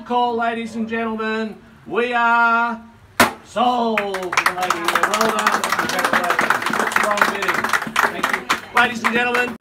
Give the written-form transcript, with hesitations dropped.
call, ladies and gentlemen. We are sold. Well done. Congratulations. What's the wrong bidding? Thank you. Ladies and gentlemen.